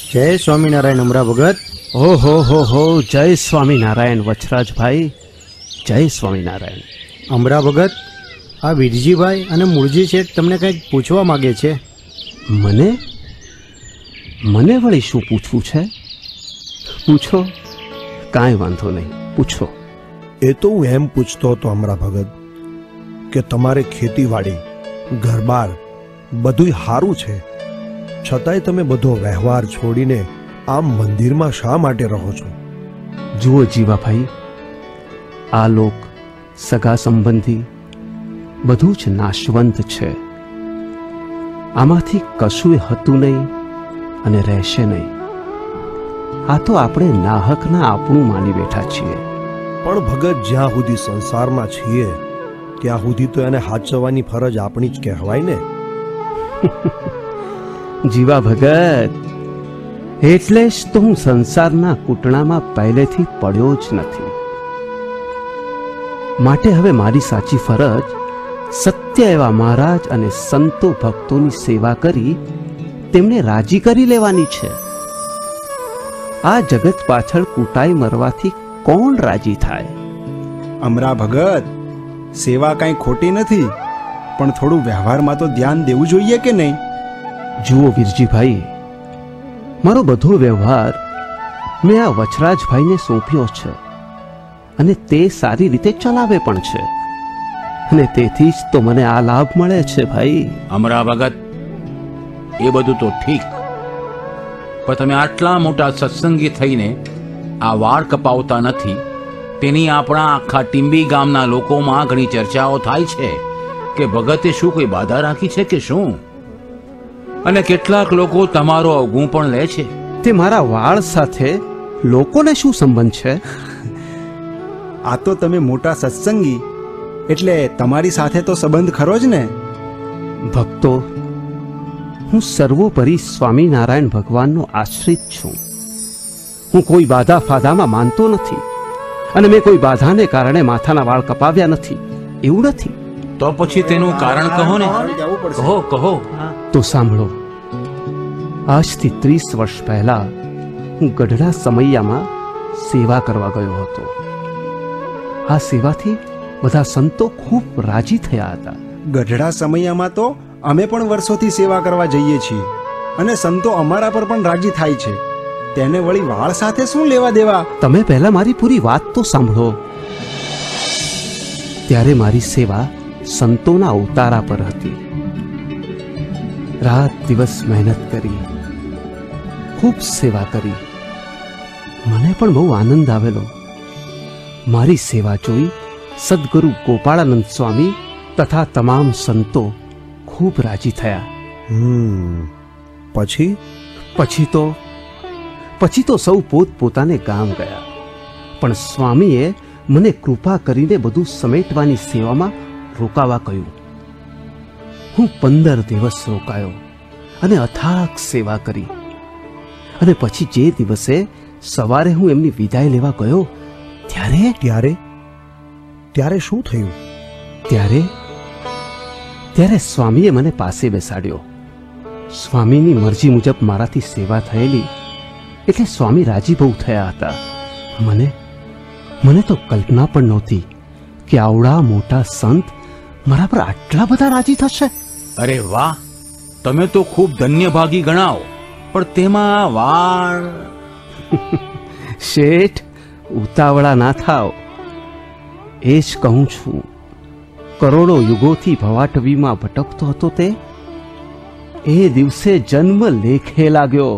જય સ્વામિનારાયણ અમરા ભગત. હો જય સ્વામિનારાયણ વચરાજભાઈ, જય સ્વામિનારાયણ. અમરા ભગત, આ વીરજીભાઈ અને મૂળજી શેઠ તમને કંઈક પૂછવા માગે છે. મને વળી શું પૂછવું છે? પૂછો, કાંઈ વાંધો નહીં, પૂછો. એ તો હું એમ પૂછતો હતો અમરા ભગત કે તમારે ખેતીવાડી ઘરબાર બધુંય સારું છે, છતાંય તમે બધો વ્યવહાર છોડીને આમ મંદિરમાં શા માટે રહો છો? જુઓ જીવાભાઈ, આ લોક સગા સંબંધી બધું જ નાશવંત છે. આમાંથી કશું હતું નહીં અને રહેશે નહીં. આ તો આપણે નાહકના આપણું માની બેઠા છીએ. પણ ભગત, જ્યાં સુધી સંસારમાં છીએ ત્યાં સુધી તો એને હાચવવાની ફરજ આપણી જ કહેવાય ને. જીવા ભગત, એટલે જ તો હું સંસારના કૂટણામાં પહેલેથી પડ્યો જ નથી. માટે હવે મારી સાચી ફરજ સત્ય એવા મહારાજ અને સંતો ભક્તોની સેવા કરી તેમને રાજી કરી લેવાની છે. આ જગત પાછળ કૂટાઈ મરવાથી કોણ રાજી થાય? અમરા ભગત, સેવા કાંઈ ખોટી નથી, પણ થોડું વ્યવહારમાં તો ધ્યાન દેવું જોઈએ કે નહીં? જુઓ વીરજીભાઈ, મારો બધો વ્યવહાર મેં આ વચરાજભાઈને સોંપ્યો છે અને તે સારી રીતે ચલાવે પણ છે, અને તેથી જ તો મને આ લાભ મળે છે. ભાઈ અમરા ભગત, એ બધું તો ઠીક, પણ તમે આટલા મોટા સત્સંગી થઈને આ વાળ કપાવતા નથી, તેની આપણા આખા ટીંબી ગામના લોકોમાં ઘણી ચર્ચાઓ થાય છે કે ભગતે શું કોઈ બાધા રાખી છે કે શું? અને કેટલાક લોકો તમારો અવગુણ પણ લે છે. તે મારા વાળ સાથે લોકોને શું સંબંધ છે? આ તો તમે મોટા સત્સંગી એટલે તમારી સાથે તો સંબંધ ખરો જ ને. ભક્તો, હું સર્વોપરી સ્વામિનારાયણ ભગવાનનો આશ્રિત છું. હું કોઈ બાધા ફાધામાં માનતો નથી અને મેં કોઈ બાધાને કારણે માથાના વાળ કપાવ્યા નથી, એવું નથી. તો પછી તેનું કારણ કહો ને. કહો. તો સાંભળો. આજથી 30 વર્ષ પહેલા હું ગઢડા સમૈયામાં સેવા કરવા ગયો હતો. આ સેવાથી બધા સંતો ખૂબ રાજી થયા હતા. ગઢડા સમયમાં તો અમે પણ વર્ષોથી સેવા કરવા જઈએ છીએ અને સંતો અમારા પર પણ રાજી થાય છે. તેને વળી વાળ સાથે શું લેવા દેવા? તમે પહેલા મારી પૂરી વાત તો સાંભળો. ત્યારે મારી સેવા સંતોના ઉતારા પર હતી. રાત દિવસ મહેનત કરી, ખૂબ સેવા કરી. મને પણ બહુ આનંદ આવેલો. મારી સેવા જોઈ સદગુરુ ગોપાળાનંદ સ્વામી તથા તમામ સંતો ખૂબ રાજી થયા. પછી તો સૌ પોતપોતાને ગામ ગયા. પણ સ્વામીએ મને કૃપા કરીને બધું સમેટવાની સેવામાં રોકાવા કહ્યું. હું 15 દિવસ રોકાયો અને અથાગ સેવા કરી. અને પછી જે દિવસે સવારે હું એમની વિદાય લેવા ગયો ત્યારે શું થયું? ત્યારે સ્વામીએ મને પાસે બેસાડ્યો. સ્વામીની મરજી મુજબ મારાથી સેવા થયેલી એટલે સ્વામી રાજી બહુ થયા હતા. મને તો કલ્પના પણ નહોતી કે આવડા મોટા સંત મારા પર આટલા બધા રાજી થશે. અરે વાહ, તમે તો ખૂબ ધન્યભાગી ગણાવો. પણ તેમાં વાળ. શેઠ, ઉતાવળા ના થાવ. એ જ કહું છું. કરોડો યુગોથી ભવાટવીમાં ભટકતો હતો તે એ દિવસે જન્મ લેખે લાગ્યો.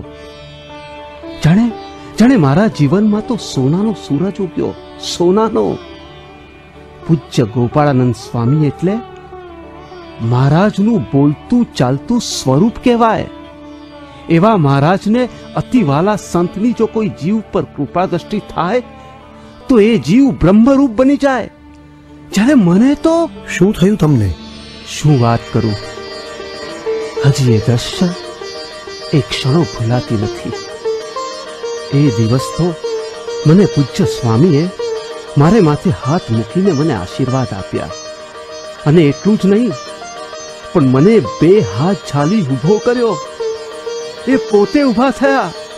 જાણે મારા જીવનમાં તો સોનાનો સૂરજ ઉગ્યો. સોનાનો. પૂજ્ય ગોપાળાનંદ સ્વામી એટલે મહારાજનું બોલતું ચાલતું સ્વરૂપ કહેવાય. એવા મહારાજને અતિવાલા સંતની જો કોઈ જીવ પર કૃપા દ્રષ્ટિ થાય તો એ જીવ બ્રહ્મરૂપ બની જાય. જ્યારે મને તો શું થયું તમને? શું વાત કરું. હજી એ દ્રશ્ય એક ક્ષણો ભૂલાતી નથી. એ દિવસ તો મને પૂજ્ય સ્વામીએ મારે માથે હાથ મૂકીને મને આશીર્વાદ આપ્યા. અને એટલું જ નહીં, પણ મને 2 હાથ ઝાલી ઊભો કર્યો. એ પોતે ઊભા થયા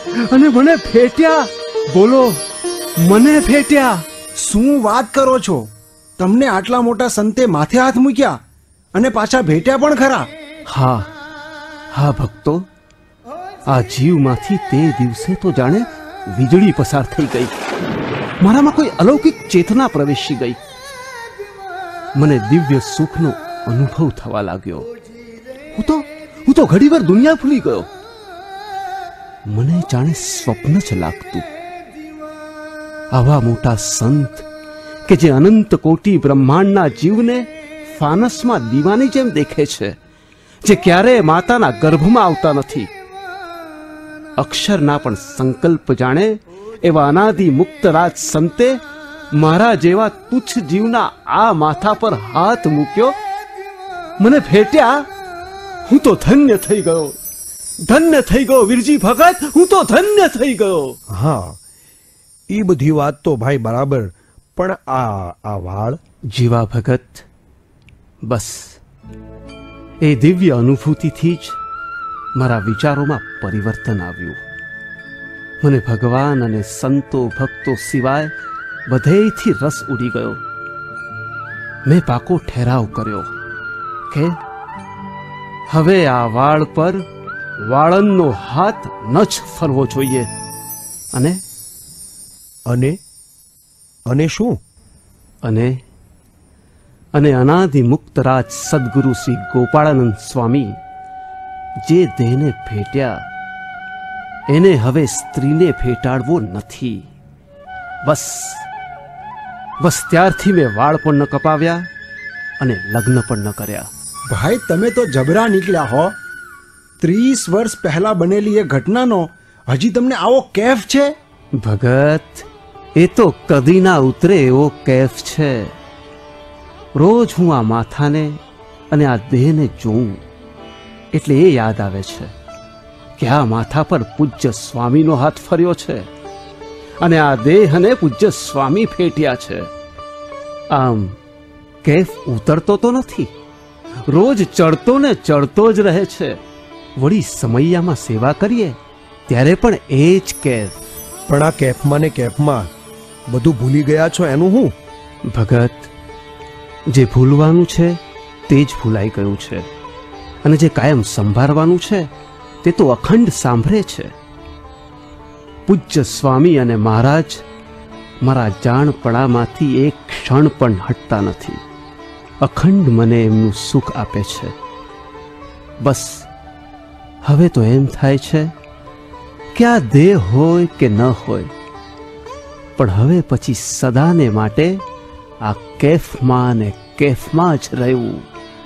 અને મને ફેટ્યા. બોલો, મને ફેટ્યા. શું વાત કરો છો? તમને આટલા મોટા સંતે માથે હાથ મૂક્યા અને પાછા ભેટ્યા પણ ખરા? હા હા ભક્તો, આ જીવમાંથી તે દિવસે તો જાણે વીજળી પસાર થઈ ગઈ. મારામાં કોઈ અલૌકિક ચેતના પ્રવેશી ગઈ. મને દિવ્ય સુખનો અનુભવ થવા લાગ્યો. હું તો ઘડીવાર દુનિયા ભૂલી ગયો. મને જાણે સ્વપ્ન જ લાગતું. આવા મોટા સંત કે જે અનંત કોટી બ્રહ્માંડના જીવને ફાનસમાં દીવાની જેમ દેખે છે, જે ક્યારેય માતાના ગર્ભમાં આવતા નથી, અક્ષરના પણ સંકલ્પ જાણે એવા અનાદિ મુક્તરાજ સંતે મારા જેવા તુચ્છ જીવના આ માથા પર હાથ મૂક્યો, મને ફેટ્યા. હું તો ધન્ય થઈ ગયો, ધન્ય થઈ ગયો વીરજી ભગત, હું તો ધન્ય થઈ ગયો. હા, એ બધી વાત તો ભાઈ બરાબર, પણ આ વાળ? જીવા ભગત, બસ એ દિવ્ય અનુભૂતિથી જ મારા વિચારોમાં પરિવર્તન આવ્યું. મને ભગવાન અને સંતો ભક્તો સિવાય બધેયથી રસ ઉડી ગયો. મેં પાકો ઠેરાવ કર્યો કે હવે આ વાળ પર વાળંદનો હાથ ન જ ફરવો જોઈએ. અને શું? અને અનાદિ મુક્તરાજ સદગુરુ શ્રી ગોપાળાનંદ સ્વામી જે દેહને ભેટ્યા એને હવે સ્ત્રીને ભેટાડવો નથી. બસ ત્યારથી મેં વાળ પણ ન કપાવ્યા અને લગ્ન પણ ન કર્યા. ભાઈ, તમે તો જબરા નીકળ્યા હો. 30 વર્ષ પહેલા બનેલી એ ઘટનાનો હજી તમને આવો કેફ છે? ભગત, એ તો કદી ના ઉતરે એવો કેફ છે. રોજ હું આ માથાને અને આ દેહને જોઉં એટલે એ યાદ આવે છે કે આ માથા પર પૂજ્ય સ્વામીનો હાથ ફર્યો છે અને આ દેહને પૂજ્ય સ્વામી ફેટ્યા છે. આમ કેફ ઉતરતો તો નથી, રોજ ચડતો ને ચડતો જ રહે છે. વળી સમૈયામાં સેવા કરીએ ત્યારે પણ એ જ કેફ. પણ આ કેફમાં ને કેફમાં બધું ભૂલી ગયા છો એનું હું? ભગત, જે ભૂલવાનું છે તે જ ભૂલાઈ ગયું છે અને જે કાયમ સંભાળવાનું છે તે તો અખંડ સાંભળે છે. પૂજ્ય સ્વામી અને મહારાજ મારા જાણપણામાંથી એક ક્ષણ પણ હટતા નથી. અખંડ મને એમનું સુખ આપે છે. બસ હવે તો એમ થાય છે કે આ દેહ હોય કે ન હોય, પણ હવે પછી સદાને માટે આ કેફમાં ને કેફમાં જ રહેવું.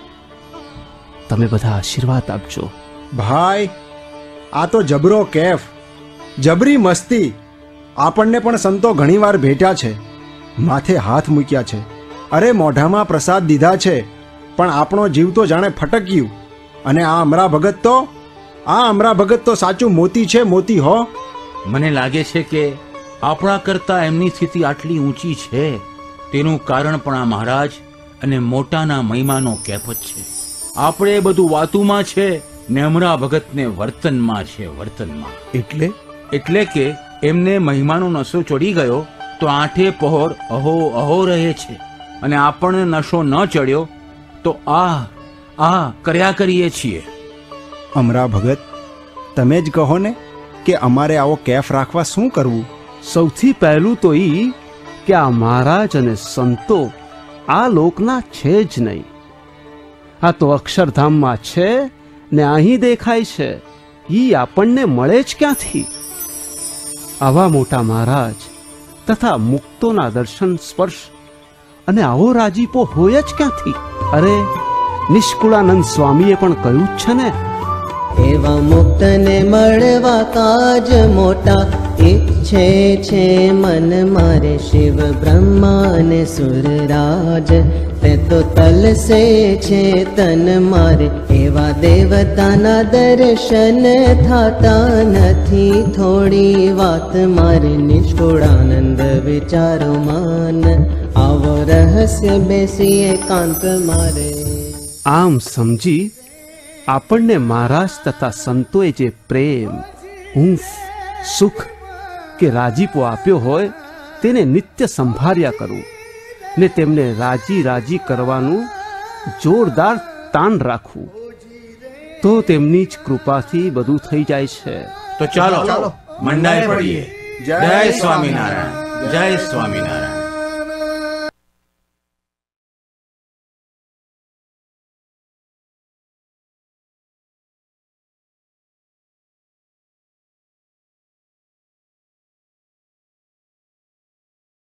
તમે બધા આશીર્વાદ આપજો. ભાઈ, આ તો જબરો કેફ, જબરી મસ્તી. આપણને પણ સંતો ઘણીવાર ભેટ્યા છે, માથે હાથ મૂક્યા છે, અરે મોઢામાં પ્રસાદ દીધા છે, પણ આપણો જીવ તો જાણે ફટક્યું. અને આ અમરા ભગત તો સાચું મોતી છે, મોતી હો. મને લાગે છે કે આપણા કરતા એમની સ્થિતિ આટલી ઊંચી છે તેનું કારણ પણ આ મહારાજ અને મોટાના મહિમાનો કેફ જ છે. આપણે બધું વાતુમાં છે ને અમરા ભગતને વર્તનમાં છે, વર્તનમાં. એટલે કે એમને મહિમાનો નશો ચડી ગયો તો આઠે પહોર અહો અહો રહે છે, અને આપણને નશો ન ચડ્યો તો આ કર્યા કરીએ છીએ. અમરા ભગત, તમે જ કહો ને કે અમારે આવો કેફ રાખવા શું કરવું? સૌથી પહેલું તો ઈ કે આ મહારાજ અને સંતો આ લોકના છે જ નહીં. આ તો અક્ષરધામમાં છે ને અહીં દેખાય છે. ઈ આપણને મળે જ ક્યાંથી? આવા મોટા મહારાજ તથા મુક્તોના દર્શન સ્પર્શ અને આવો રાજીપો હોય જ ક્યાંથી? અરે નિષ્કુળાનંદ સ્વામીએ પણ કહ્યું જ છે ને, એવા મુક્તને મળવા કાજ મોટા ઈચ્છે છે મન મારે શિવ બ્રહ્મા ને સુરરાજ. તે તો તલસે છે તન મારે એવા દેવતાના દર્શન થાતા નથી. થોડી વાત મારે નિષ્કુળાનંદ વિચારો માન, આવો રહસ્ય બેસી એકાંત મારે. આમ સમજી આપણને મહારાજ તથા સંતોએ જે પ્રેમ, હૂંફ સુખ કે રાજીપો આપ્યો હોય તેને નિત્ય સંભાળ્યા કરું ને તેમને રાજી રાજી કરવાનું જોરદાર તાણ રાખવું, તો તેમની જ કૃપાથી બધું થઈ જાય છે. તો ચાલો મંડાઈ પડીએ. જય સ્વામિનારાયણ, જય સ્વામિનારાયણ.